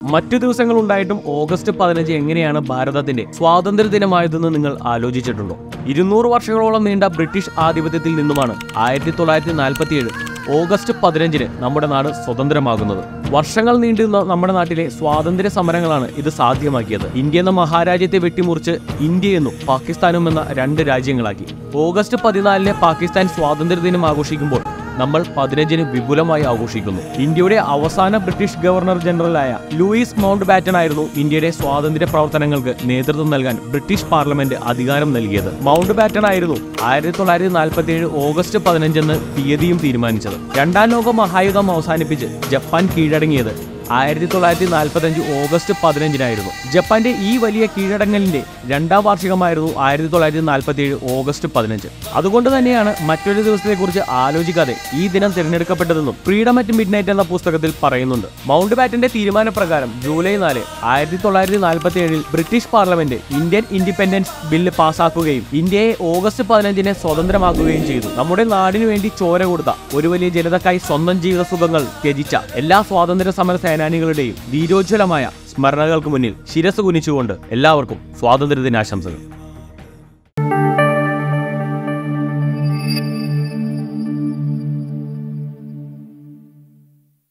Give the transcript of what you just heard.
മറ്റു ദിവസങ്ങളുണ്ടായിട്ടും ഓഗസ്റ്റ് 15 എങ്ങനെയാണ് ഭാരതത്തിന്റെ സ്വാതന്ത്ര്യ ദിനമായതെന്ന് നിങ്ങൾ ആലോചിച്ചിട്ടുണ്ടോ? 200 വർഷങ്ങളോളം നീണ്ട ബ്രിട്ടീഷ് ആധിപത്യത്തിൽ നിന്നുമാണ് 1947 ഓഗസ്റ്റ് 15 നമ്മുടെ നാട് സ്വതന്ത്രമാകുന്നത്. വർഷങ്ങൾ നീണ്ടുന്ന നമ്മുടെ നാട്ടിലെ സ്വാതന്ത്ര്യ സമരങ്ങളാണ് ഇത് സാധ്യമാക്കിയത്. ഇന്ത്യ എന്ന മഹാരാജ്യത്തെ വെട്ടിമുറിച്ച് ഇന്ത്യയെന്നും പാകിസ്ഥാനും എന്ന 2 രാജ്യങ്ങളാക്കി. ഓഗസ്റ്റ് 14 പാകിസ്ഥാൻ സ്വാതന്ത്ര്യ ദിനം ആഘോഷിക്കുമ്പോൾ നമ്മൾ 15 വിപുലമായി ആഘോഷിക്കുന്നു. ഇന്ത്യയുടെ അവസാന ബ്രിട്ടീഷ് ഗവർണർ ജനറലായ ലൂയിസ് മൗണ്ട് ബാറ്റൺ ആയിരുന്നു ഇന്ത്യയുടെ സ്വാതന്ത്ര്യ പ്രവർത്തനങ്ങൾക്ക് നേതൃത്വം നൽകാൻ ബ്രിട്ടീഷ് പാർലമെന്റ് അധികാരം നൽകിയത്. മൗണ്ട് ബാറ്റൺ ആയിരുന്നു 1947 ഓഗസ്റ്റ് 15 എന്ന് തീയതിയും തീരുമാനിച്ചത്. രണ്ടാം ലോക മഹായുദ്ധം അവസാനിപ്പിച്ച് ജപ്പാൻ കീഴടങ്ങിയത് 1945 ഓഗസ്റ്റ് 15 ജപ്പാന്റെ ഈ വലിയ കീഴടങ്ങലിന്റെ 2ാം വാർഷികമായിരുന്നു 1947 ഓഗസ്റ്റ് 15. അതുകൊണ്ട് തന്നെയാണ് മറ്റൊരു ദിവസത്തെക്കുറിച്ച് ആലോചിക്കാതെ ഈ ദിനം തിരഞ്ഞെടുക്കപ്പെട്ടതെന്നും ഫ്രീഡം അറ്റ് മിഡ്നൈറ്റ് എന്ന പുസ്തകത്തിൽ പറയുന്നുണ്ട്. മൗണ്ട് ബാറ്റന്റെ തീരുമാനപ്രകാരം July 4, 1947 British parliament Indian independence bill പാസാക്കുകയും ഇന്ത്യയെ ഓഗസ്റ്റ് 15 സ്വതന്ത്രമാക്കുകയും ചെയ്തു. നമ്മുടെ നാടിനു വേണ്ടി ചോര കൊടുത്ത ഒരു വലിയ ജനതക്കായി സ്വന്തം ജീവിത സുഖങ്ങൾ ത്യജിച്ച എല്ലാ സ്വാതന്ത്ര്യ സമര സേനാനികളുടെയും ധീരോജ്വലമായ സ്മരണകൾക്ക് മുന്നിൽ ശിരസ് കുനിച്ചുകൊണ്ട് എല്ലാവർക്കും സ്വാതന്ത്ര്യ ദിനാശംസകൾ.